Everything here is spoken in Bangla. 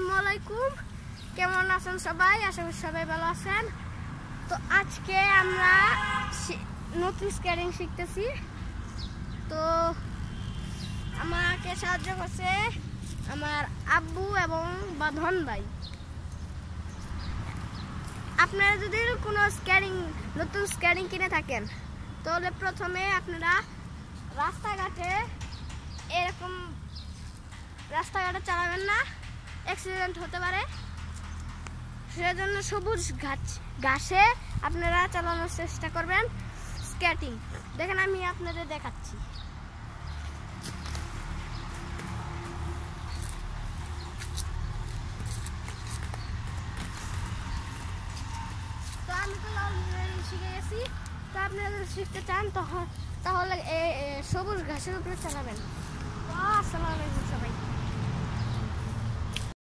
আসসালামু আলাইকুম। কেমন আছেন সবাই? আশা করি সবাই ভালো আছেন। তো আজকে আমরা নতুন স্কেটিং শিখতেছি। তো আমাকে সাহায্য করছে আমার আব্বু এবং বাঁধন ভাই। আপনারা যদি কোনো নতুন স্কেটিং কিনে থাকেন তাহলে প্রথমে আপনারা রাস্তাঘাটে চালাবেন না, অ্যাক্সিডেন্ট হতে পারে। সেজন্য সবুজ ঘাসে আপনারা চালানোর চেষ্টা করবেন স্কেটিং। দেখেন আমি আপনাদের দেখাচ্ছি। তো আমি তো অলরেডি শিখে গেছি। তো আপনারা যদি শিখতে চান তাহলে সবুজ ঘাসের উপরে চালাবেন।